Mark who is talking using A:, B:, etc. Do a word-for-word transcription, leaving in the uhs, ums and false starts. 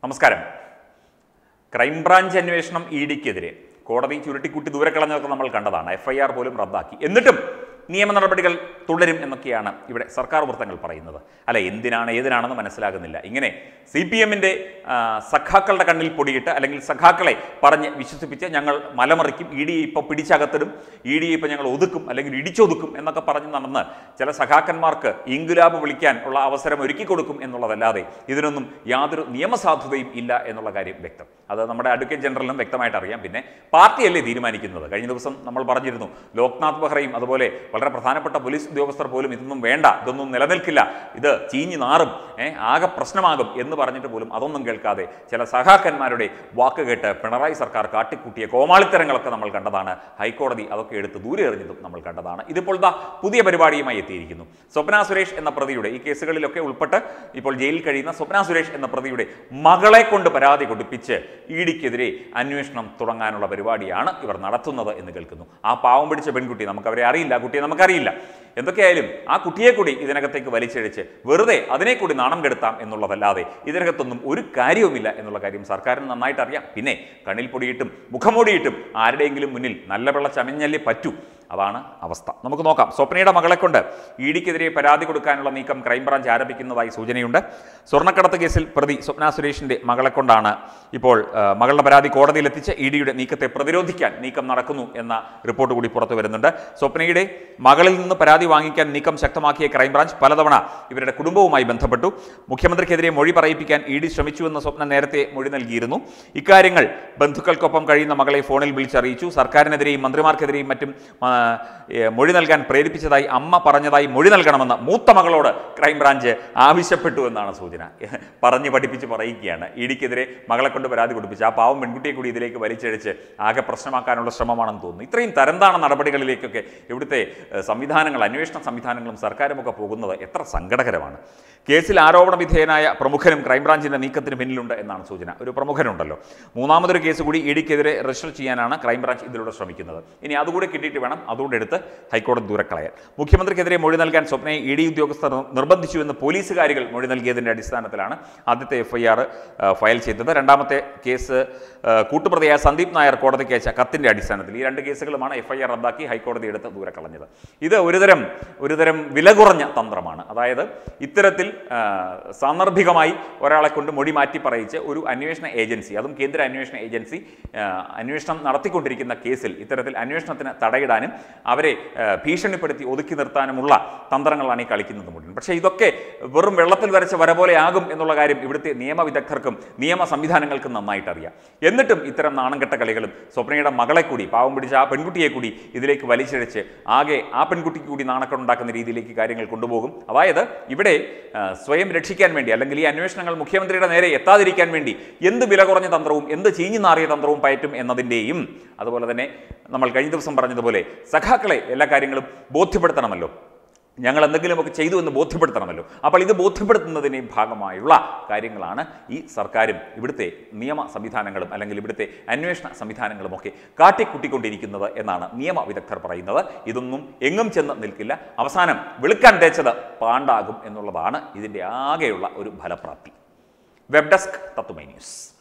A: നമസ്കാരം. ക്രൈംബ്രാഞ്ച് അന്വേഷണം ഇ ഡിക്കെതിരെ കോടതി ചുരുട്ടിക്കുട്ടി ദൂരെ കളഞ്ഞതൊക്കെ നമ്മൾ കണ്ടതാണ്. എഫ് ഐ ആർ പോലും റദ്ദാക്കി. എന്നിട്ടും നിയമ നടപടികൾ തുടരും എന്നൊക്കെയാണ് ഇവിടെ സർക്കാർ വൃത്തങ്ങൾ പറയുന്നത്. അല്ല, എന്തിനാണ് ഏതിനാണെന്ന് മനസ്സിലാകുന്നില്ല. ഇങ്ങനെ സി പി എമ്മിൻ്റെ സഖാക്കളുടെ കണ്ണിൽ പൊടിയിട്ട് അല്ലെങ്കിൽ സഖാക്കളെ പറഞ്ഞ് വിശ്വസിപ്പിച്ച് ഞങ്ങൾ മലമറിക്കും, ഇ ഡിയെ ഇപ്പോൾ പിടിച്ചകത്തിടും, ഇ ഡിയെ ഇപ്പോൾ ഞങ്ങൾ ഒതുക്കും അല്ലെങ്കിൽ ഇടിച്ചൊതുക്കും എന്നൊക്കെ പറഞ്ഞ് നടന്ന് ചില സഖാക്കന്മാർക്ക് ഇൻകുലാബ് വിളിക്കാൻ ഉള്ള അവസരം ഒരുക്കി കൊടുക്കും എന്നുള്ളതല്ലാതെ ഇതിനൊന്നും യാതൊരു നിയമസാധുതയും ഇല്ല എന്നുള്ള കാര്യം വ്യക്തം. അത് നമ്മുടെ അഡ്വക്കേറ്റ് ജനറലിനും വ്യക്തമായിട്ട് അറിയാം. പിന്നെ പാർട്ടിയല്ലേ തീരുമാനിക്കുന്നത്. കഴിഞ്ഞ ദിവസം നമ്മൾ പറഞ്ഞിരുന്നു, ലോക്നാഥ് ബെഹ്റയും അതുപോലെ വളരെ പ്രധാനപ്പെട്ട പോലീസ് ഉദ്യോഗസ്ഥർ പോലും ഇതൊന്നും വേണ്ട, ഇതൊന്നും നിലനിൽക്കില്ല, ഇത് ചീഞ്ഞു നാറും, ഏഹ് ആകെ പ്രശ്നമാകും എന്ന് പറഞ്ഞിട്ട് പോലും അതൊന്നും കേൾക്കാതെ ചില സഖാക്കന്മാരുടെ വാക്ക് കേട്ട് പിണറായി സർക്കാർ കാട്ടിക്കൂട്ടിയ കോമാളിത്തരങ്ങളൊക്കെ നമ്മൾ കണ്ടതാണ്. ഹൈക്കോടതി അതൊക്കെ എടുത്ത് ദൂരെ എറിഞ്ഞതും നമ്മൾ കണ്ടതാണ്. ഇതിപ്പോൾ ദാ പുതിയ പരിപാടിയുമായി എത്തിയിരിക്കുന്നു. സ്വപ്ന സുരേഷ് എന്ന പ്രതിയുടെ, ഈ കേസുകളിലൊക്കെ ഉൾപ്പെട്ട് ഇപ്പോൾ ജയിലിൽ കഴിയുന്ന സ്വപ്ന സുരേഷ് എന്ന പ്രതിയുടെ മകളെ കൊണ്ട് പരാതി കൊടുപ്പിച്ച് ഇ ഡിക്കെതിരെ അന്വേഷണം തുടങ്ങാനുള്ള പരിപാടിയാണ് ഇവർ നടത്തുന്നത് എന്ന് കേൾക്കുന്നു. ആ പാവം പിടിച്ച പെൺകുട്ടി, നമുക്കവരെ അറിയില്ല, കുട്ടിയെ നമുക്കറിയില്ല. എന്തൊക്കെയായാലും ആ കുട്ടിയെ കൂടി ഇതിനകത്തേക്ക് വലിച്ചഴിച്ച് വെറുതെ അതിനെ കൂടി നാണം കെടുത്താം എന്നുള്ളതല്ലാതെ ഇതിനകത്തൊന്നും ഒരു കാര്യവുമില്ല എന്നുള്ള കാര്യം സർക്കാരിന് നന്നായിട്ട് അറിയാം. പിന്നെ കണ്ണിൽ പൊടിയിട്ടും മുഖംമൂടിയിട്ടും ആരുടെയെങ്കിലും മുന്നിൽ നല്ല വെള്ള ചമഞ്ഞല്ലേ പറ്റൂ. അതാണ് അവസ്ഥ. നമുക്ക് നോക്കാം. സ്വപ്നയുടെ മകളെ കൊണ്ട് ഇ ഡിക്കെതിരെ പരാതി കൊടുക്കാനുള്ള നീക്കം ക്രൈംബ്രാഞ്ച് ആരംഭിക്കുന്നതായി സൂചനയുണ്ട്. സ്വർണ്ണക്കടത്ത് കേസിൽ പ്രതി സ്വപ്ന സുരേഷിന്റെ മകളെ കൊണ്ടാണ് ഇപ്പോൾ മകളുടെ പരാതി കോടതിയിലെത്തിച്ച് ഇ ഡിയുടെ നീക്കത്തെ പ്രതിരോധിക്കാൻ നീക്കം നടക്കുന്നു എന്ന റിപ്പോർട്ട് കൂടി പുറത്തു വരുന്നുണ്ട്. സ്വപ്നയുടെ മകളിൽ നിന്ന് പരാതി വാങ്ങിക്കാൻ നീക്കം ശക്തമാക്കിയ ക്രൈംബ്രാഞ്ച് പലതവണ ഇവരുടെ കുടുംബവുമായി ബന്ധപ്പെട്ടു. മുഖ്യമന്ത്രിക്കെതിരെ മൊഴി പറയിപ്പിക്കാൻ ഇ ഡി ശ്രമിച്ചുവെന്ന് സ്വപ്ന നേരത്തെ മൊഴി നൽകിയിരുന്നു. ഇക്കാര്യങ്ങൾ ബന്ധുക്കൾക്കൊപ്പം കഴിയുന്ന മകളെ ഫോണിൽ വിളിച്ചറിയിച്ചു. സർക്കാരിനെതിരെയും മന്ത്രിമാർക്കെതിരെയും മറ്റും മൊഴി നൽകാൻ പ്രേരിപ്പിച്ചതായി അമ്മ പറഞ്ഞതായി മൊഴി നൽകണമെന്ന് മൂത്ത മകളോട് ക്രൈംബ്രാഞ്ച് ആവശ്യപ്പെട്ടു എന്നാണ് സൂചന. പറഞ്ഞ് പഠിപ്പിച്ച് പറയിക്കുകയാണ്. ഇ ഡിക്കെതിരെ മകളെ കൊണ്ട് പരാതി കൊടുപ്പിച്ച് ആ പാവം പെൺകുട്ടിയെ കൂടി ഇതിലേക്ക് വലിച്ചഴിച്ച് ആകെ പ്രശ്നമാക്കാനുള്ള ശ്രമമാണെന്ന് തോന്നുന്നു. ഇത്രയും തരംതാണ നടപടികളിലേക്കൊക്കെ ഇവിടുത്തെ സംവിധാനങ്ങൾ, അന്വേഷണ സംവിധാനങ്ങളും സർക്കാരും ഒക്കെ പോകുന്നത് എത്ര സങ്കടകരമാണ്. കേസിൽ ആരോപണ വിധേയനായ പ്രമുഖനും ക്രൈംബ്രാഞ്ചിന്റെ നീക്കത്തിന് പിന്നിലുണ്ട് എന്നാണ് സൂചന. ഒരു പ്രമുഖനുണ്ടല്ലോ. മൂന്നാമതൊരു കേസ് കൂടി ഇ ഡിക്കെതിരെ രജിസ്റ്റർ ചെയ്യാനാണ് ക്രൈംബ്രാഞ്ച് ഇതിലൂടെ ശ്രമിക്കുന്നത്. ഇനി അതുകൂടെ കിട്ടിയിട്ട് വേണം അതുകൊണ്ട് എടുത്ത് ഹൈക്കോടതി ദൂരക്കളയാൻ. മുഖ്യമന്ത്രിക്കെതിരെ മൊഴി നൽകാൻ സ്വപ്നയെ ഇ ഡി ഉദ്യോഗസ്ഥർ നിർബന്ധിച്ചുവെന്ന് പോലീസുകാരികൾ മൊഴി നൽകിയതിന്റെ അടിസ്ഥാനത്തിലാണ് ആദ്യത്തെ എഫ് ഐ ആർ ഫയൽ ചെയ്തത്. രണ്ടാമത്തെ കേസ് കൂട്ടുപ്രതിയായ സന്ദീപ് നായർ കോടതിക്ക് അയച്ച കത്തിന്റെ അടിസ്ഥാനത്തിൽ. ഈ രണ്ട് കേസുകളുമാണ് എഫ് ഐ ആർ റദ്ദാക്കി ഹൈക്കോടതി എടുത്ത് ദൂരക്കളഞ്ഞത്. ഇത് ഒരുതരം ഒരുതരം വില കുറഞ്ഞ തന്ത്രമാണ്. അതായത് ഇത്തരത്തിൽ സാന്ദർഭികമായി ഒരാളെ കൊണ്ട് മൊഴി മാറ്റി പറയിച്ച് ഒരു അന്വേഷണ ഏജൻസി, അതും കേന്ദ്ര അന്വേഷണ ഏജൻസി അന്വേഷണം നടത്തിക്കൊണ്ടിരിക്കുന്ന കേസിൽ ഇത്തരത്തിൽ അന്വേഷണത്തിന് തടയിടാനും അവരെ ഭീഷണിപ്പെടുത്തി ഒതുക്കി നിർത്താനുമുള്ള തന്ത്രങ്ങളാണ് ഈ കളിക്കുന്നത് മുഴുവൻ. പക്ഷേ ഇതൊക്കെ വെറും വെള്ളത്തിൽ വരച്ച വര പോലെ ആകും എന്നുള്ള കാര്യം ഇവിടുത്തെ നിയമവിദഗ്ധർക്കും നിയമ സംവിധാനങ്ങൾക്കും നന്നായിട്ട് അറിയാം. എന്നിട്ടും ഇത്തരം നാണംകെട്ട കളികളും സ്വപ്നയുടെ മകളെ കൂടി, പാവം പിടിച്ച ആ പെൺകുട്ടിയെ കൂടി ഇതിലേക്ക് വലിച്ചിഴച്ച് ആകെ ആ പെൺകുട്ടിക്ക് കൂടി നാണക്കേടുണ്ടാക്കുന്ന രീതിയിലേക്ക് കാര്യങ്ങൾ കൊണ്ടുപോകും. അതായത് ഇവിടെ സ്വയം രക്ഷിക്കാൻ വേണ്ടി അല്ലെങ്കിൽ ഈ അന്വേഷണങ്ങൾ മുഖ്യമന്ത്രിയുടെ നേരെ എത്താതിരിക്കാൻ വേണ്ടി എന്ത് വില കുറഞ്ഞ തന്ത്രവും എന്ത് ചീഞ്ഞു നാറിയ തന്ത്രവും പയറ്റും എന്നതിൻ്റെയും, അതുപോലെ തന്നെ നമ്മൾ കഴിഞ്ഞ ദിവസം പറഞ്ഞതുപോലെ സഖാക്കളെ എല്ലാ കാര്യങ്ങളും ബോധ്യപ്പെടുത്തണമല്ലോ, ഞങ്ങൾ എന്തെങ്കിലുമൊക്കെ ചെയ്തു എന്ന് ബോധ്യപ്പെടുത്തണമല്ലോ. അപ്പോൾ ഇത് ബോധ്യപ്പെടുത്തുന്നതിൻ്റെയും ഭാഗമായുള്ള കാര്യങ്ങളാണ് ഈ സർക്കാരും ഇവിടുത്തെ നിയമ സംവിധാനങ്ങളും അല്ലെങ്കിൽ ഇവിടുത്തെ അന്വേഷണ സംവിധാനങ്ങളും ഒക്കെ കാട്ടിക്കുട്ടിക്കൊണ്ടിരിക്കുന്നത് എന്നാണ് നിയമ വിദഗ്ധർ പറയുന്നത്. ഇതൊന്നും എങ്ങും ചെന്ന് നിൽക്കില്ല. അവസാനം വെളുക്കാൻ തേച്ചത് പാണ്ടാകും എന്നുള്ളതാണ് ഇതിൻ്റെ ആകെയുള്ള ഒരു ഫലപ്രാപ്തി. Web desk Tatwamayi news.